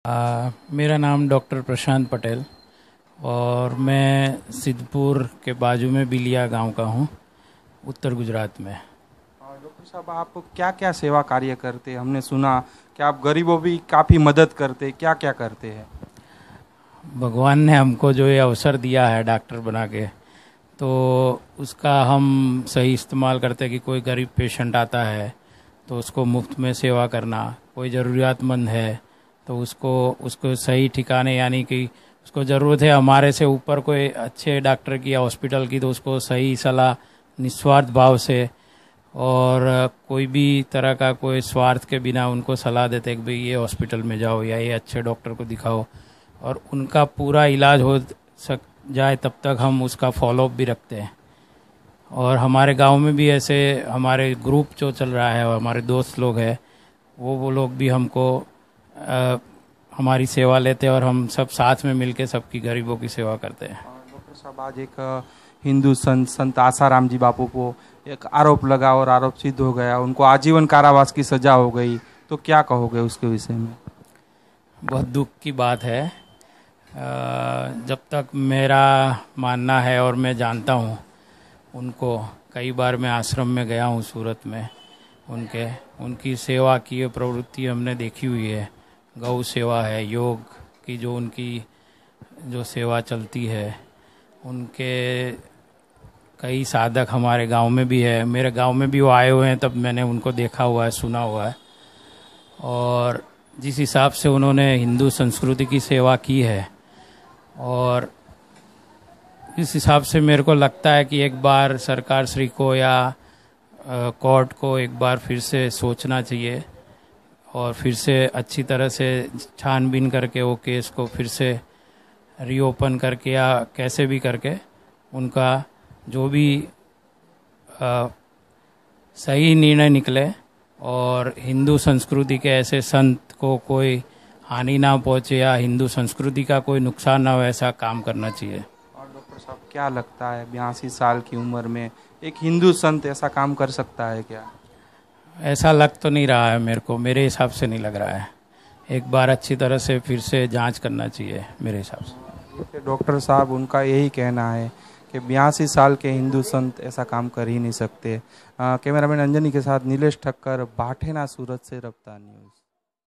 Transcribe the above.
मेरा नाम डॉक्टर प्रशांत पटेल और मैं सिद्धपुर के बाजू में बिलिया गांव का हूं, उत्तर गुजरात में। डॉक्टर साहब, आप क्या क्या सेवा कार्य करते हैं? हमने सुना कि आप गरीबों भी काफ़ी मदद करते, क्या क्या करते हैं? भगवान ने हमको जो ये अवसर दिया है डॉक्टर बना के, तो उसका हम सही इस्तेमाल करते हैं कि कोई गरीब पेशेंट आता है तो उसको मुफ्त में सेवा करना, कोई ज़रूरियातमंद है तो उसको सही ठिकाने, यानी कि उसको ज़रूरत है हमारे से ऊपर कोई अच्छे डॉक्टर की या हॉस्पिटल की, तो उसको सही सलाह निस्वार्थ भाव से और कोई भी तरह का कोई स्वार्थ के बिना उनको सलाह देते कि भाई ये हॉस्पिटल में जाओ या ये अच्छे डॉक्टर को दिखाओ, और उनका पूरा इलाज हो सक जाए तब तक हम उसका फॉलोअप भी रखते हैं। और हमारे गांव में भी ऐसे हमारे ग्रुप जो चल रहा है और हमारे दोस्त लोग हैं, वो लोग भी हमको हमारी सेवा लेते हैं और हम सब साथ में मिलके सबकी गरीबों की सेवा करते हैं। डॉक्टर साहब, आज एक हिंदू संत आसाराम जी बापू को एक आरोप लगा और आरोप सिद्ध हो गया, उनको आजीवन कारावास की सजा हो गई, तो क्या कहोगे उसके विषय में? बहुत दुख की बात है। जब तक मेरा मानना है और मैं जानता हूँ उनको, कई बार मैं आश्रम में गया हूँ सूरत में, उनकी सेवा की प्रवृत्ति हमने देखी हुई है। गौ सेवा है, योग की जो उनकी जो सेवा चलती है, उनके कई साधक हमारे गांव में भी है, मेरे गांव में भी वो आए हुए हैं, तब मैंने उनको देखा हुआ है, सुना हुआ है। और जिस हिसाब से उन्होंने हिंदू संस्कृति की सेवा की है, और इस हिसाब से मेरे को लगता है कि एक बार सरकार श्री को या कोर्ट को एक बार फिर से सोचना चाहिए और फिर से अच्छी तरह से छानबीन करके वो केस को फिर से रीओपन करके या कैसे भी करके उनका जो भी सही निर्णय निकले और हिंदू संस्कृति के ऐसे संत को कोई हानि ना पहुंचे या हिंदू संस्कृति का कोई नुकसान ना हो, ऐसा काम करना चाहिए। और डॉक्टर साहब, क्या लगता है 82 साल की उम्र में एक हिंदू संत ऐसा काम कर सकता है क्या? ऐसा लग तो नहीं रहा है मेरे को, मेरे हिसाब से नहीं लग रहा है। एक बार अच्छी तरह से फिर से जांच करना चाहिए मेरे हिसाब से। डॉक्टर साहब, उनका यही कहना है कि 82 साल के हिंदू संत ऐसा काम कर ही नहीं सकते। कैमरामैन अंजनी के साथ नीलेश ठक्कर, भाठेना, सूरत से रफ्तार न्यूज़।